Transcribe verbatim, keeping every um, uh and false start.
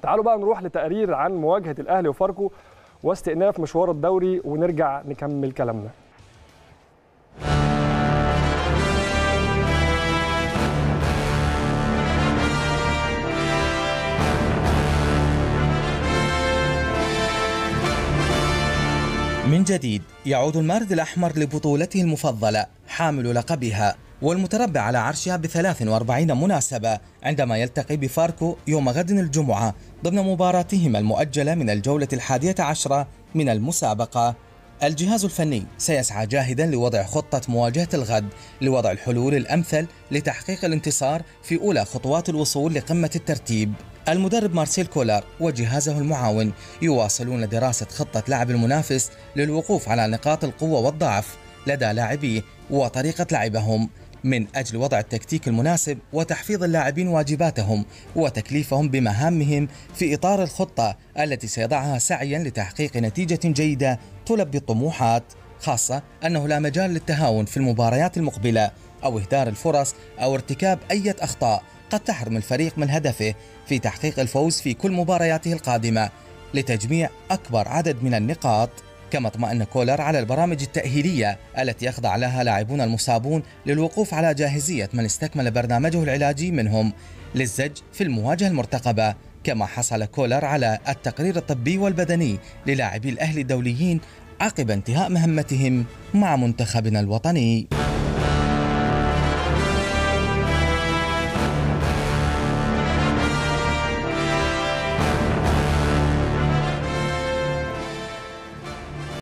تعالوا بقى نروح لتقرير عن مواجهة الأهلي وفاركو واستئناف مشوار الدوري ونرجع نكمل كلامنا. من جديد يعود المارد الأحمر لبطولته المفضلة حامل لقبها والمتربع على عرشها بثلاث وأربعين مناسبة عندما يلتقي بفاركو يوم غد الجمعة ضمن مباراتهما المؤجلة من الجولة الحادية عشرة من المسابقة. الجهاز الفني سيسعى جاهدا لوضع خطة مواجهة الغد لوضع الحلول الأمثل لتحقيق الانتصار في أولى خطوات الوصول لقمة الترتيب. المدرب مارسيل كولر وجهازه المعاون يواصلون دراسة خطة لعب المنافس للوقوف على نقاط القوة والضعف لدى لاعبيه وطريقة لعبهم من أجل وضع التكتيك المناسب وتحفيظ اللاعبين واجباتهم وتكليفهم بمهامهم في إطار الخطة التي سيضعها سعيا لتحقيق نتيجة جيدة تلبي الطموحات، خاصة أنه لا مجال للتهاون في المباريات المقبلة أو إهدار الفرص أو ارتكاب أي أخطاء قد تحرم الفريق من هدفه في تحقيق الفوز في كل مبارياته القادمة لتجميع أكبر عدد من النقاط. كما اطمأن كولر على البرامج التأهيلية التي يخضع لها لاعبون المصابون للوقوف على جاهزية من استكمل برنامجه العلاجي منهم للزج في المواجهة المرتقبة. كما حصل كولر على التقرير الطبي والبدني للاعبي الأهلي الدوليين عقب انتهاء مهمتهم مع منتخبنا الوطني.